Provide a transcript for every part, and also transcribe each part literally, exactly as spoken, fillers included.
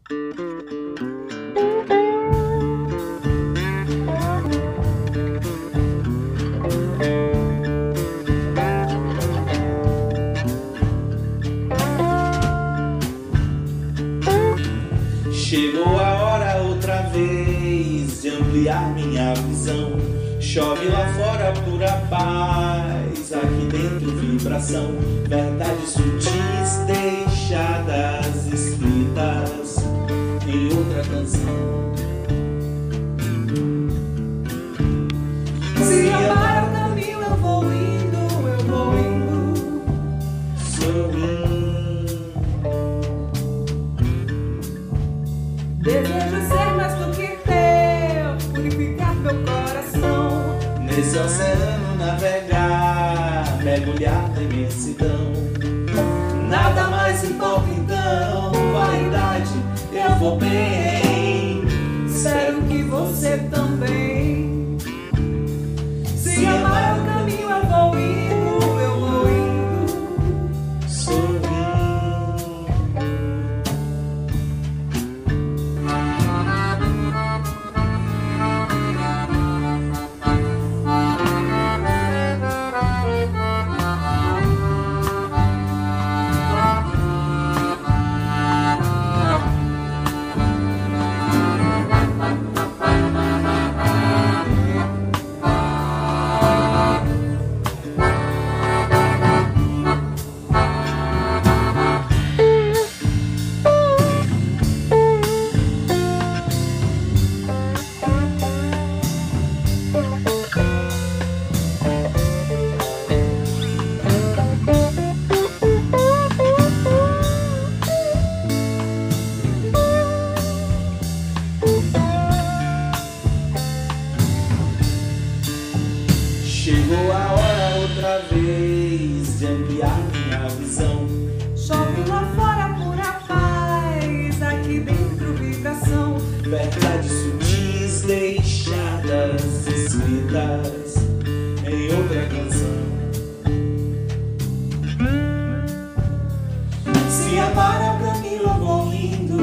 Chegou a hora outra vez de ampliar minha visão. Chove lá fora pura paz, aqui dentro vibração. Verdades sutis deixadas escritas em outra canção. Se amar é o caminho, eu vou indo, eu vou indo, sorrindo. Desejo ser mais do que teu, purificar meu coração. Nesse oceano navegar, mergulhar na imensidão. Nada mais importa então, vaidade, eu vou bem. Espero que você também. Se amar é o caminho, eu vou indo, eu vou indo, sorrindo. Chegou a hora outra vez de ampliar minha visão. chove lá fora pura paz, aqui dentro vibração. Verdades sutis deixadas escritas em outra canção. Se amar é o caminho, eu vou indo,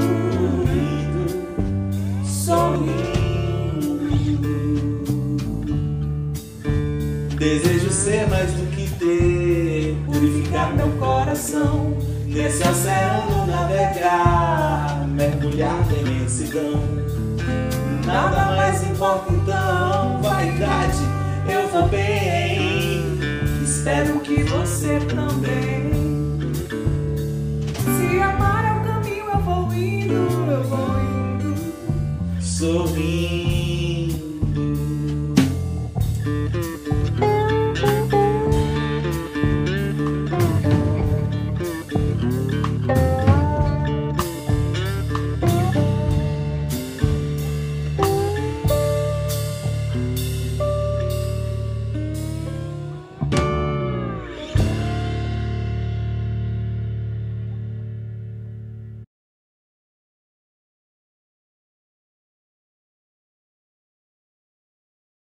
indo, sorrindo. Desejo ser mais do que ter, purificar meu coração. Nesse oceano navegar, mergulhar na imensidão. Nada mais importa então, vaidade, eu vou bem. Espero que você também. Se amar é o caminho, eu vou indo, eu vou indo, Sorrindo.